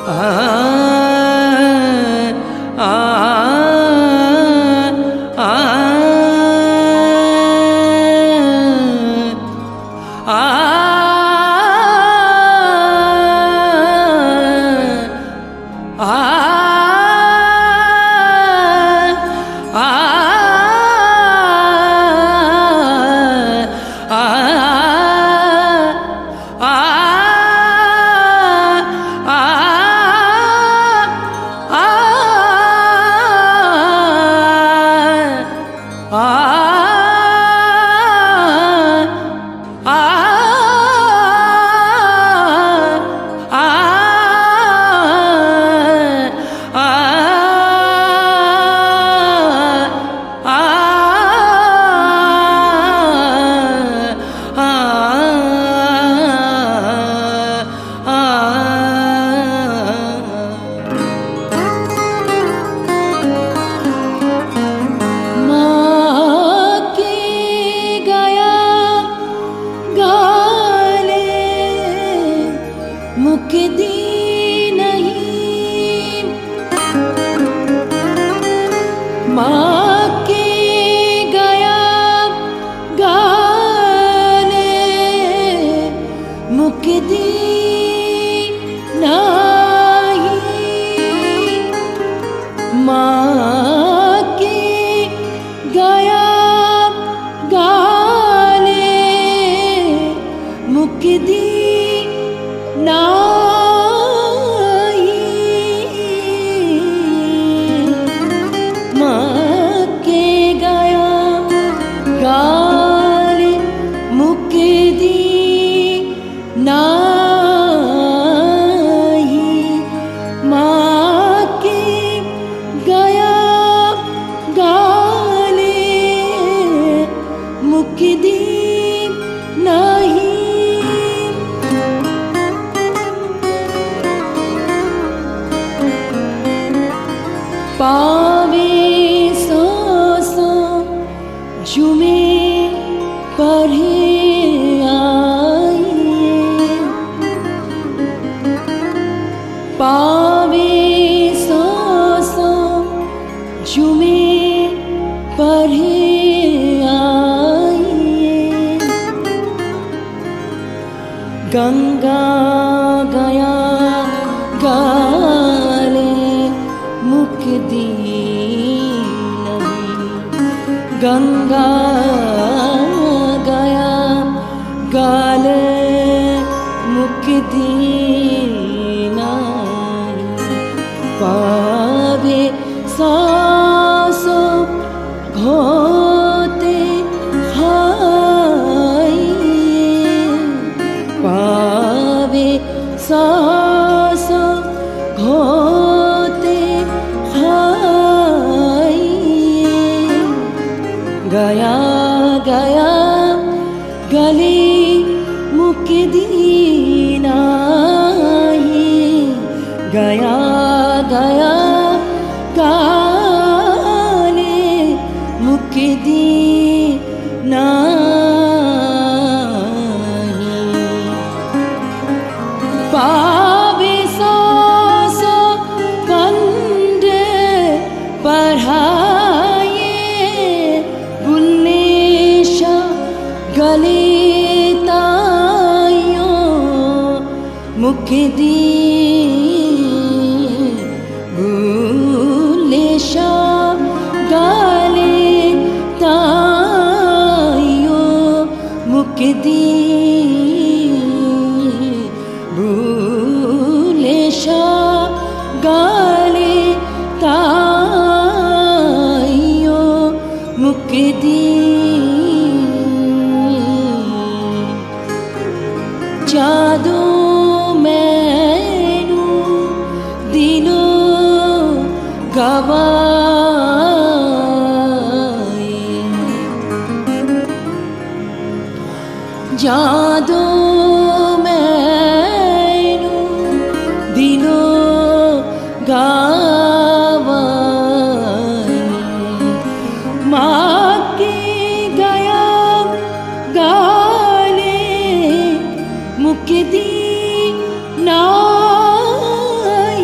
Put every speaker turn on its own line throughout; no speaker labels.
मुक्ति नाई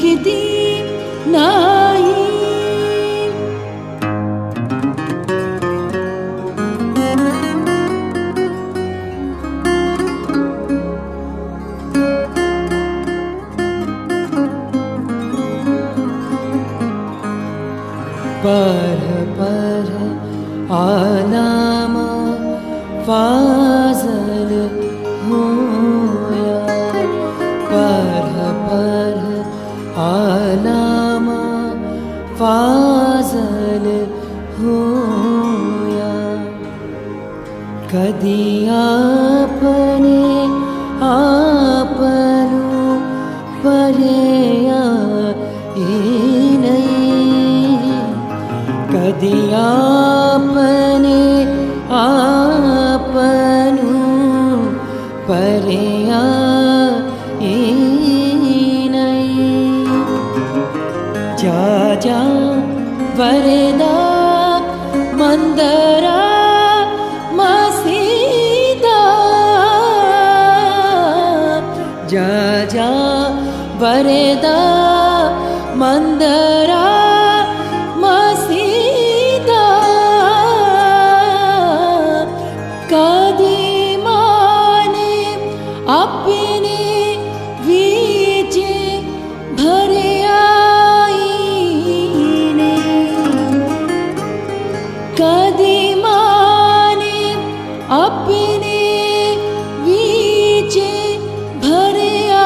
मुक्ति नाही। पर आलाम फाजल होया। पर आलाम फाजल होया। कदी आपने आपनु परया कदी आपने आपनु परया जा जा वरदा मंदरा मसीदा। जा जा वरदा मंदरा मसीदा। कदीमाने अपने बीच भरया कदीमाने अपने बीच भरया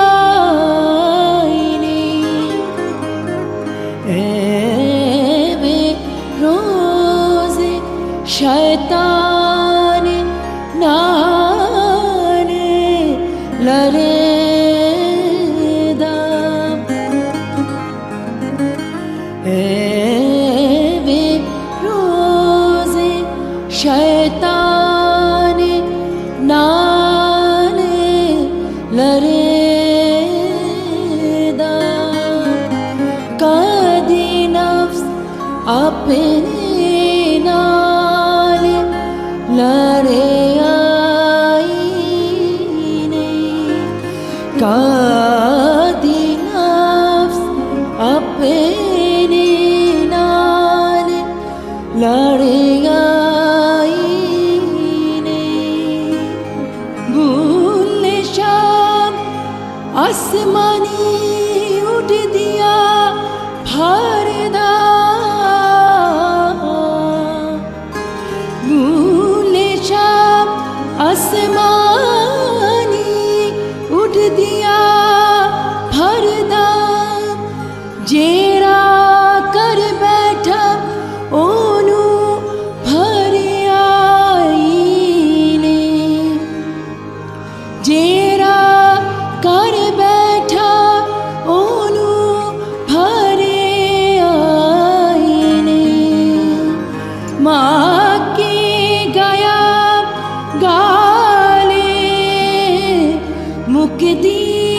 वे रोज शैतान नाल लड़दा। वे रोज शैतान नाल लड़दा। कदी नफ्स अपने नाल लड़े कदी नफ्स अपने नाल लड़े भूले शाम आसमानी उठ दिया भरदा। भूले शाम आसमानी उठ दिया भरदा। जेरा कर बैठा ओनू भरिया जेरा कर बैठा ओनू भरे आईने। माँ के गया गाले मुक्ति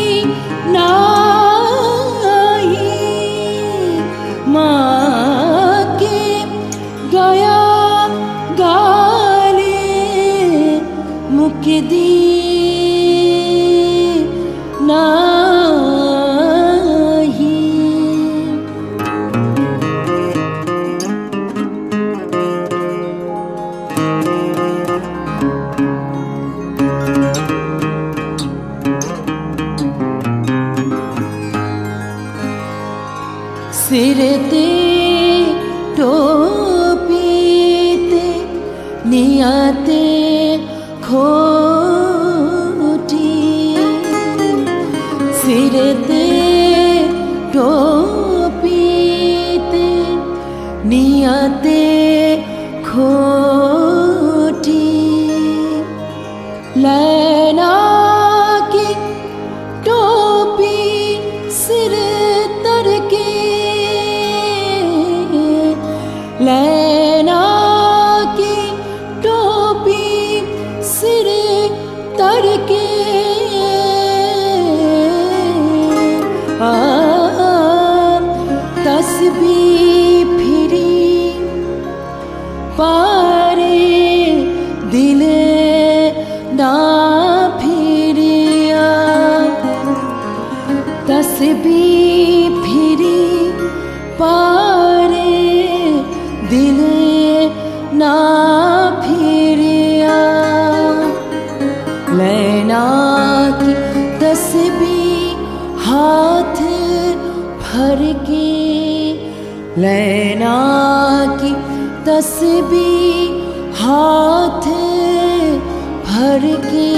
नाही। माँ के गया गाले मुक्ति नाही। सिर ते टोपी ते नियते खोटी। सिर ते टोपी ते नियते खोटी। लैला की टोपी सिर तर के लैला की टोपी सिर तर के तस्बीह फिरी पारे दिल ना फिरिया। तस्बीह भर के लैना की तस्बीह हाथ भर के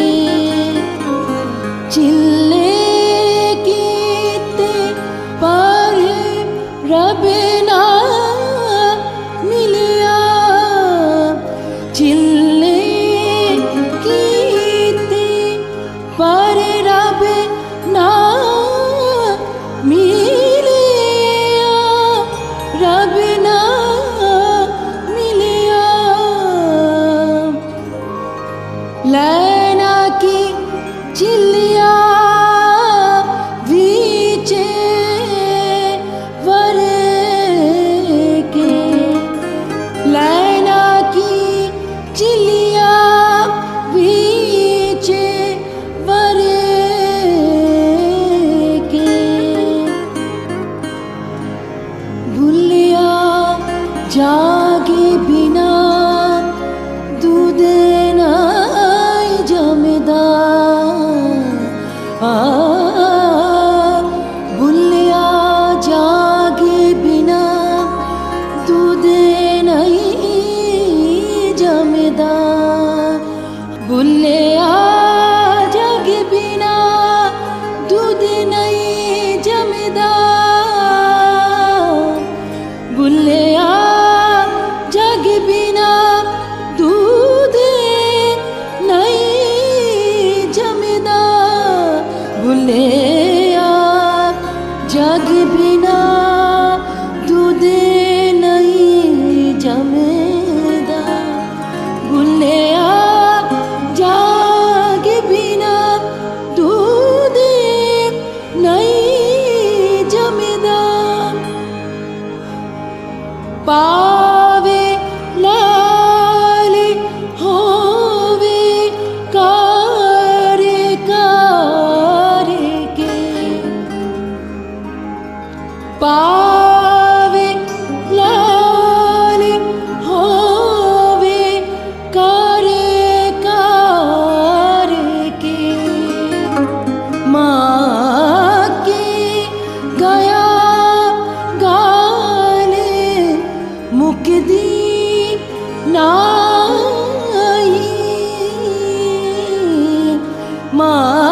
चिल्ले कीते पर रब ना मिलिया चिल्ले कीते पर रब ना मिलिया रब ना मिलिया लैना की चिल्लिया वीचे वर के लैना की चिल्लिया वीचे वर के भूलिया जागे बिना दूध नाई जमदा भूलिया जागे बिना दूध नहीं जमदा भूलिया जागे बिना दूध नहीं जमदा भूलिया जग बिना दूध नहीं जमदा भूलिया जग बिना दूध नहीं जमदा भूलिया जग बिना दूध नहीं जमदा पावे लाल होवे कार कार के पावे लाल होवे कार कार के माँ के गया गाले मुक्ति नाई माँ